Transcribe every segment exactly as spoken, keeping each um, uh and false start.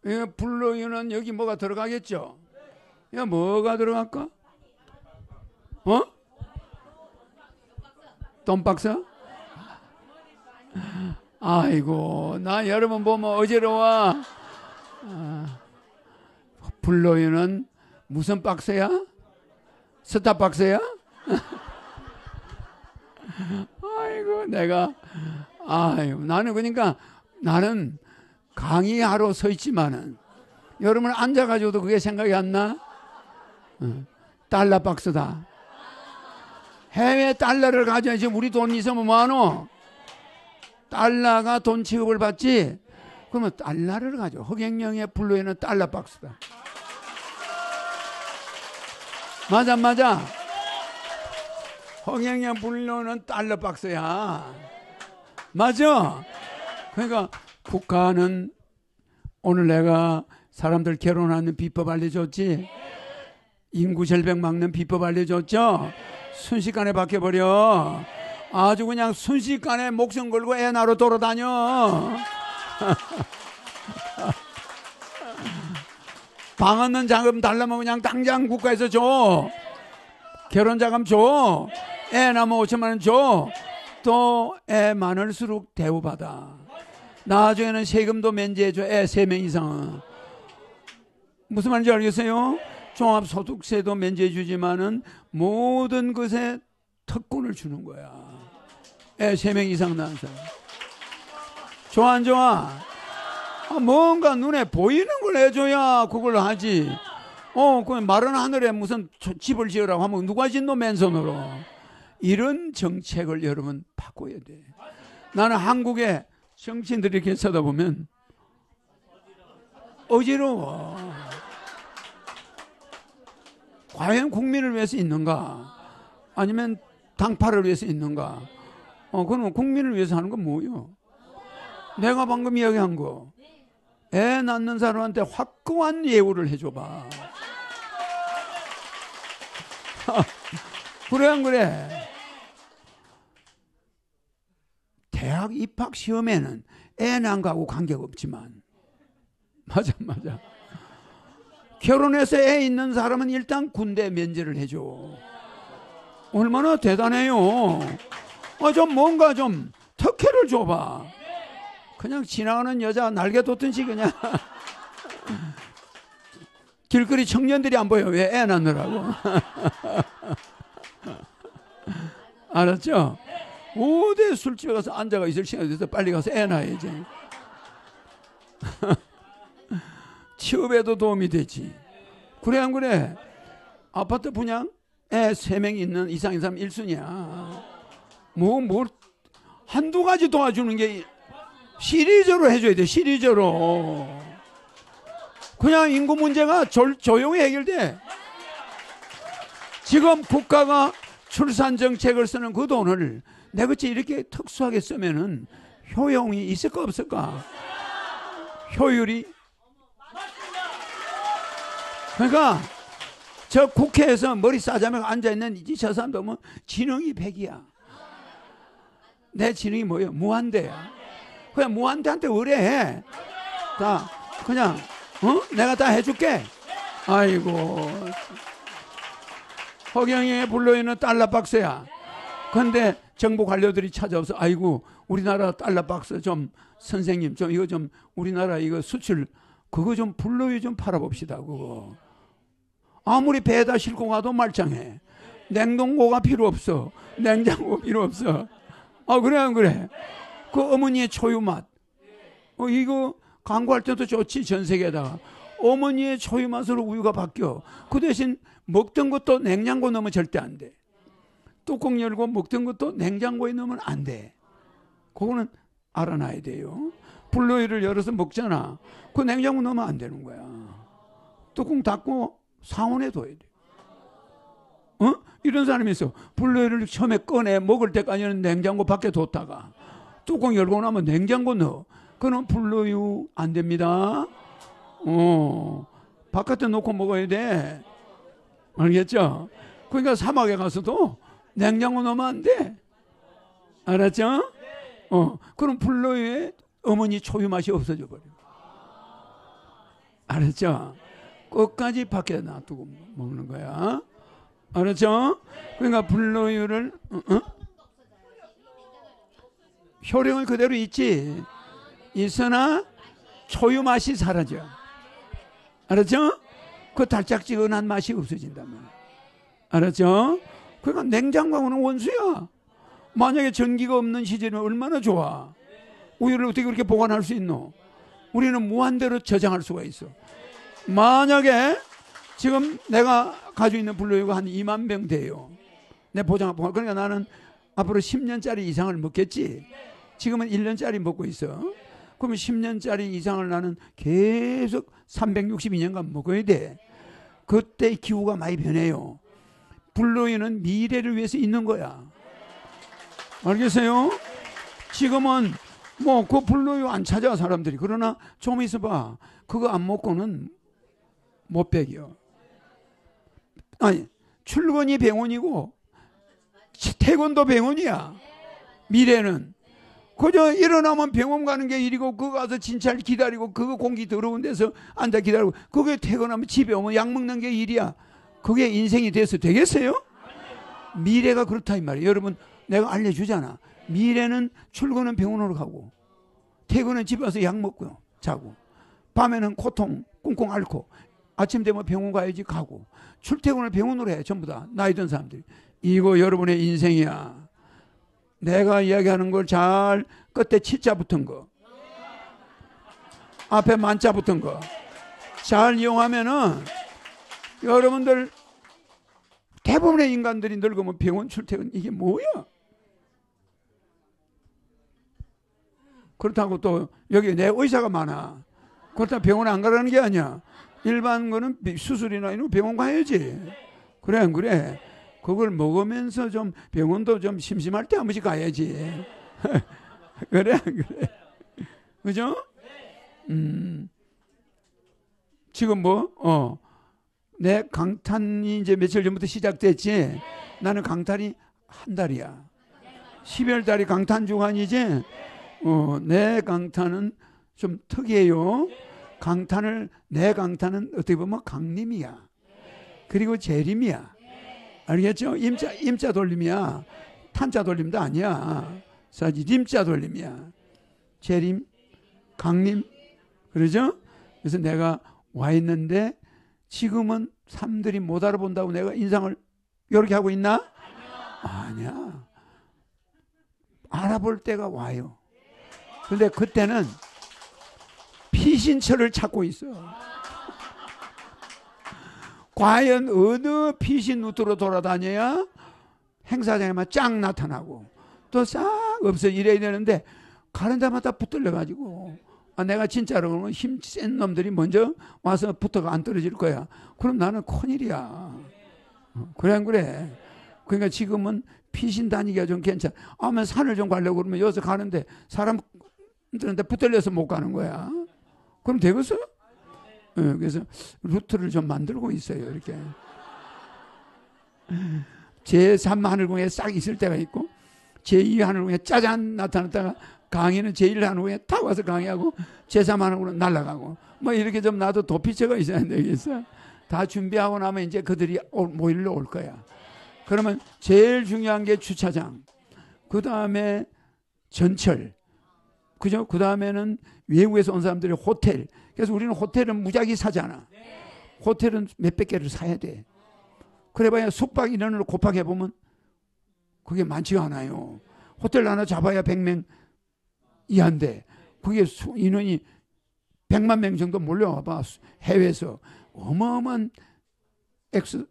예, 불로유는 여기 뭐가 들어가겠죠? 야, 뭐가 들어갈까? 어? 돈박스? 아이고, 나 여러분 보면 어지러워. 아, 불로유는 무슨 박스야? 스타박스야? 아이고, 내가, 아이고, 나는 그러니까 나는 강의하러 서 있지만은 여러분 앉아가지고도 그게 생각이 안 나? 어, 달러 박스다. 해외 달러를 가져야지. 우리 돈 있으면 뭐하노? 달러가 돈 취급을 받지. 그러면 달러를 가져. 허경영의 불로에는 달러 박스다. 맞아 맞아. 허경영 불로는 달러 박스야. 맞아. 그러니까 국가는 오늘 내가 사람들 결혼하는 비법 알려줬지. 인구 절벽 막는 비법 알려줬죠. 순식간에 바뀌어버려. 아주 그냥 순식간에 목숨 걸고 애 낳으러 돌아다녀. 방 얻는 자금 달라면 그냥 당장 국가에서 줘. 결혼 자금 줘. 애 낳으면 오천만 원 줘. 또 애 많을수록 대우받아. 나중에는 세금도 면제해줘. 애 세 명 이상은. 무슨 말인지 알겠어요? 종합소득세도 면제해주지만은 모든 것에 특권을 주는 거야. 애 세 명 이상 낳은 사람. 좋아 안 좋아? 아, 뭔가 눈에 보이는 걸 해줘야 그걸 하지. 어, 그 마른 하늘에 무슨 집을 지으라고 하면 누가 짓노 맨손으로. 이런 정책을 여러분 바꿔야 돼. 나는 한국의 정치인들이 이렇게 쳐다보면 어지러워. 과연 국민을 위해서 있는가? 아니면 당파를 위해서 있는가? 어, 그러면 국민을 위해서 하는 건 뭐요? 내가 방금 이야기한 거. 애 낳는 사람한테 확고한 예우를 해줘봐. 그래 안 그래? 대학 입학 시험에는 애 낳은 거하고 관계없지만 맞아 맞아. 결혼해서 애 있는 사람은 일단 군대 면제를 해줘. 얼마나 대단해요. 아, 좀 뭔가 좀 특혜를 줘봐. 그냥 지나가는 여자 날개 돋든지 그냥 길거리 청년들이 안 보여. 왜? 애 낳느라고. 알았죠? 어디 술집에 가서 앉아가 있을 시간이 돼서 빨리 가서 애 낳아야지. 취업에도 도움이 되지. 그래 안 그래? 아파트 분양 애 세 명 있는 이상인 사람 일 순위야. 뭐, 뭐 한두 가지 도와주는 게 시리즈로 해줘야 돼. 시리즈로. 그냥 인구 문제가 조, 조용히 해결돼. 지금 국가가 출산 정책을 쓰는 그 돈을 내같이 이렇게 특수하게 쓰면은 효용이 있을까 없을까? 효율이. 그러니까 저 국회에서 머리 싸자며 앉아있는 이 저 사람도 뭐 지능이 백이야. 내 지능이 뭐예요? 무한대야. 그냥 무한대한테 의뢰해. 다 그냥 어? 내가 다 해줄게. 아이고. 허경영의 불로이는 달러 박스야. 근데 정부 관료들이 찾아와서 아이고 우리나라 달러 박스 좀 선생님 좀 이거 좀 우리나라 이거 수출 그거 좀 불로이 좀 팔아봅시다. 그거 아무리 배에다 싣고 가도 말짱해. 냉동고가 필요 없어. 냉장고 필요 없어. 아 그래 안 그래? 그 어머니의 초유 맛. 어 이거 광고할 때도 좋지. 전 세계에다가 어머니의 초유 맛으로 우유가 바뀌어. 그 대신 먹던 것도 냉장고 넣으면 절대 안 돼. 뚜껑 열고 먹던 것도 냉장고에 넣으면 안 돼. 그거는 알아놔야 돼요. 불로이를 열어서 먹잖아. 그 냉장고 넣으면 안 되는 거야. 뚜껑 닫고 상온에 둬야 돼. 어? 이런 사람이 있어. 불로이를 처음에 꺼내 먹을 때까지는 냉장고 밖에 뒀다가 뚜껑 열고 나면 냉장고 넣어. 그건 불로유 안 됩니다. 어, 바깥에 놓고 먹어야 돼. 알겠죠? 그러니까 사막에 가서도 냉장고 넣으면 안 돼. 알았죠? 어, 그럼 불로유에 어머니 초유 맛이 없어져 버려. 알았죠? 끝까지 밖에 놔두고 먹는 거야. 알았죠? 그러니까 불로유를 어? 어? 효령은 그대로 있지. 있으나 초유 맛이 사라져. 알았죠? 그 달짝지근한 맛이 없어진단 말이야. 알았죠? 그러니까 냉장고는 원수야. 만약에 전기가 없는 시절이면 얼마나 좋아. 우유를 어떻게 그렇게 보관할 수 있노? 우리는 무한대로 저장할 수가 있어. 만약에 지금 내가 가지고 있는 불로유가 한 이만 병 돼요. 내 보장, 그러니까 나는 앞으로 십 년짜리 이상을 먹겠지. 지금은 일 년짜리 먹고 있어. 그러면 십 년짜리 이상을 나는 계속 삼백육십이 년간 먹어야 돼. 그때 기후가 많이 변해요. 불로유는 미래를 위해서 있는 거야. 알겠어요? 지금은 뭐 그 불로유 안 찾아 사람들이. 그러나 좀 있어봐. 그거 안 먹고는 못 배겨. 아니, 출근이 병원이고 퇴근도 병원이야. 미래는 그저 일어나면 병원 가는 게 일이고, 그거 가서 진찰 기다리고, 그거 공기 더러운 데서 앉아 기다리고, 그게 퇴근하면 집에 오면 약 먹는 게 일이야. 그게 인생이 돼서 되겠어요? 미래가 그렇다 이 말이에요. 여러분, 내가 알려주잖아. 미래는 출근은 병원으로 가고, 퇴근은 집에 와서 약 먹고요, 자고, 밤에는 고통 꽁꽁 앓고, 아침 되면 병원 가야지 가고, 출퇴근을 병원으로 해. 전부 다 나이 든 사람들이. 이거 여러분의 인생이야. 내가 이야기하는 걸 잘 끝에 치자 붙은 거, 앞에 만자 붙은 거 잘 이용하면은 여러분들 대부분의 인간들이 늙으면 병원 출퇴근 이게 뭐야? 그렇다고 또 여기 내 의사가 많아. 그렇다고 병원 안 가라는 게 아니야. 일반 거는 수술이나 이런 거 병원 가야지. 그래 안 그래? 그걸 먹으면서 좀 병원도 좀 심심할 때 한 번씩 가야지. 그래 안 그래? 그죠? 음. 지금 뭐, 어, 내 강탄이 이제 며칠 전부터 시작됐지. 나는 강탄이 한 달이야. 십이월 달이 강탄 주간이지. 어, 내 강탄은 좀 특이해요. 강탄을, 내 강탄은 어떻게 보면 강림이야. 그리고 재림이야. 알겠죠? 임자, 임자 돌림이야. 탄자 돌림도 아니야. 사지 림자 돌림이야. 재림, 강림. 그러죠? 그래서 내가 와 있는데 지금은 사람들이 못 알아본다고 내가 인상을 이렇게 하고 있나? 아니야. 알아볼 때가 와요. 그런데 그때는 피신처를 찾고 있어. 과연 어느 피신 루트로 돌아다녀야 행사장에만 쫙 나타나고 또 싹 없어 이래야 되는데 가는 데마다 붙들려가지고 아, 내가 진짜로 그러면 힘 센 놈들이 먼저 와서 붙어가 안 떨어질 거야. 그럼 나는 큰일이야. 어, 그래 안 그래? 그러니까 지금은 피신 다니기가 좀 괜찮아. 아면 산을 좀 가려고 그러면 여기서 가는데 사람들한테 붙들려서 못 가는 거야. 그럼 되겠어? 네, 그래서 루트를 좀 만들고 있어요. 이렇게 제삼 하늘궁에 싹 있을 때가 있고 제이 하늘궁에 짜잔 나타났다가 강의는 제일 하늘궁에 탁 와서 강의하고 제삼 하늘궁으로 날아가고 뭐 이렇게 좀 나도 도피처가 있어야 되겠어. 다 준비하고 나면 이제 그들이 모일러 올 거야. 그러면 제일 중요한 게 주차장, 그 다음에 전철, 그죠? 그 다음에는 외국에서 온 사람들이 호텔. 그래서 우리는 호텔은 무작위 사잖아. 호텔은 몇백 개를 사야 돼. 그래봐야 숙박 인원을 곱하게 보면 그게 많지가 않아요. 호텔 하나 잡아야 백 명 이하인데 그게 인원이 백만 명 정도 몰려와봐. 해외에서 어마어마한 엑스,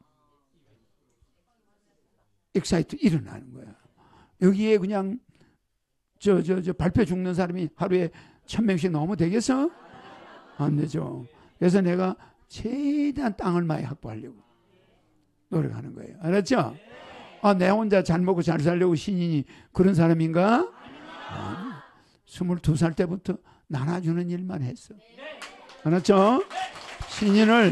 엑사이트 일어나는 거야. 여기에 그냥 저, 저, 저 발표 죽는 사람이 하루에 천 명씩 넘으면 되겠어? 안 되죠. 그래서 내가 최대한 땅을 많이 확보하려고 노력하는 거예요. 알았죠? 아, 내 혼자 잘 먹고 잘 살려고 신인이 그런 사람인가? 아니, 스물두 살 때부터 나눠주는 일만 했어. 알았죠? 신인을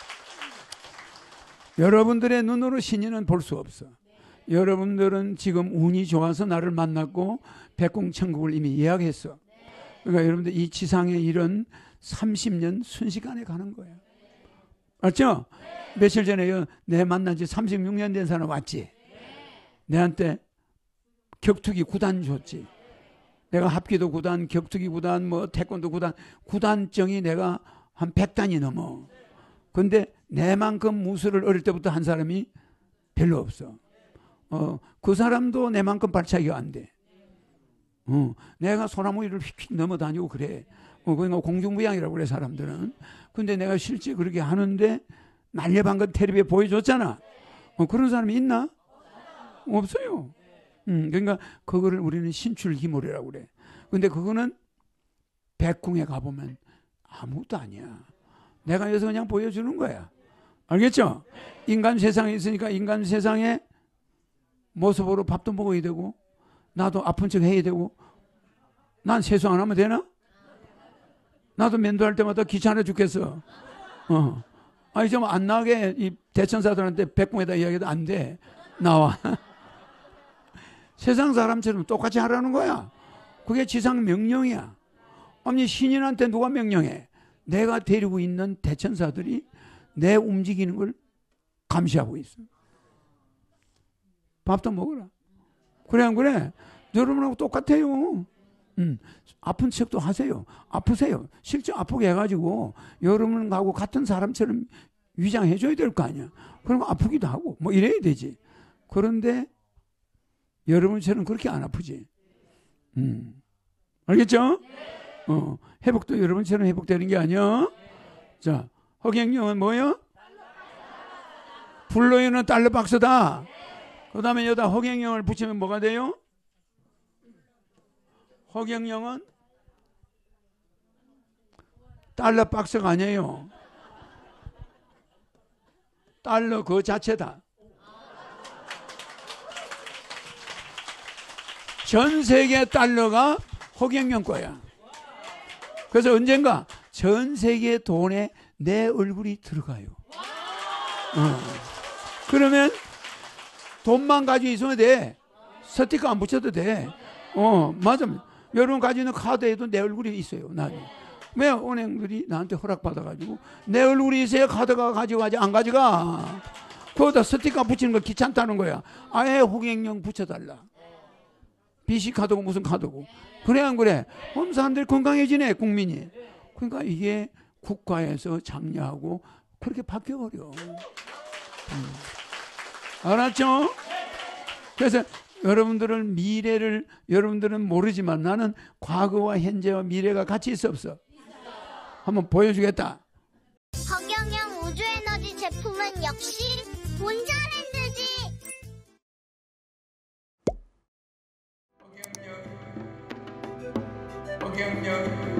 여러분들의 눈으로 신인은 볼 수 없어. 여러분들은 지금 운이 좋아서 나를 만났고 백공천국을 이미 예약했어. 그러니까 여러분들 이 지상에 이런 삼십 년 순식간에 가는 거예요. 맞죠? 며칠 전에 내 만난 지 삼십육 년 된 사람 왔지? 내한테 격투기 구단 줬지. 내가 합기도 구단, 격투기 구단, 뭐 태권도 구단, 구단정이 내가 한 백 단이 넘어. 근데 내만큼 무술을 어릴 때부터 한 사람이 별로 없어. 어, 그 사람도 내만큼 발차기가 안 돼. 어, 내가 소나무 위를 휙휙 넘어다니고 그래. 어, 그러니까 공중부양이라고 그래, 사람들은. 근데 내가 실제 그렇게 하는데 날렵한 건 텔레비에 보여줬잖아. 어, 그런 사람이 있나? 없어요. 음, 그러니까 그거를 우리는 신출기몰이라고 그래. 근데 그거는 백궁에 가보면 아무것도 아니야. 내가 여기서 그냥 보여주는 거야. 알겠죠? 인간 세상에 있으니까 인간 세상의 모습으로 밥도 먹어야 되고, 나도 아픈 척 해야 되고, 난 세수 안 하면 되나? 나도 면도할 때마다 귀찮아 죽겠어. 어. 아니, 좀 안 나게 이 대천사들한테 백궁에다 이야기해도 안 돼. 나와. 세상 사람처럼 똑같이 하라는 거야. 그게 지상 명령이야. 아니, 신인한테 누가 명령해? 내가 데리고 있는 대천사들이 내 움직이는 걸 감시하고 있어. 밥도 먹어라. 그래, 안 그래? 여러분하고 똑같아요. 음, 아픈 척도 하세요. 아프세요. 실제 아프게 해가지고 여러분하고 같은 사람처럼 위장해줘야 될 거 아니야. 그럼 아프기도 하고 뭐 이래야 되지. 그런데 여러분처럼 그렇게 안 아프지. 음, 알겠죠? 어, 회복도 여러분처럼 회복되는 게 아니야. 자, 허경영은 뭐예요? 불로이는 달러 박스다. 그 다음에 여기다 허경영을 붙이면 뭐가 돼요? 허경영은 달러 박스가 아니에요. 달러 그 자체다. 전 세계 달러가 허경영 거야. 그래서 언젠가 전 세계 돈에 내 얼굴이 들어가요. 어. 그러면 돈만 가지고 있으면 돼. 스티커 안 붙여도 돼. 어, 맞아. 여러분 가지고 있는 카드에도 내 얼굴이 있어요. 나는. 왜 은행들이 나한테 허락받아가지고 내 얼굴이 있어야 카드가 가져가지 안 가져가. 거기다 스티커 붙이는 거 귀찮다는 거야. 아예 허경영 붙여달라. 비씨 카드고 무슨 카드고. 그래 안 그래? 그럼 사람들이 건강해지네, 국민이. 그러니까 이게 국가에서 장려하고 그렇게 바뀌어버려. 음. 알았죠? 그래서 여러분들은 미래를 여러분들은 모르지만 나는 과거와 현재와 미래가 같이 있어 없어? 한번 보여주겠다. 허경영 우주에너지 제품은 역시 본자랜드지. 허경영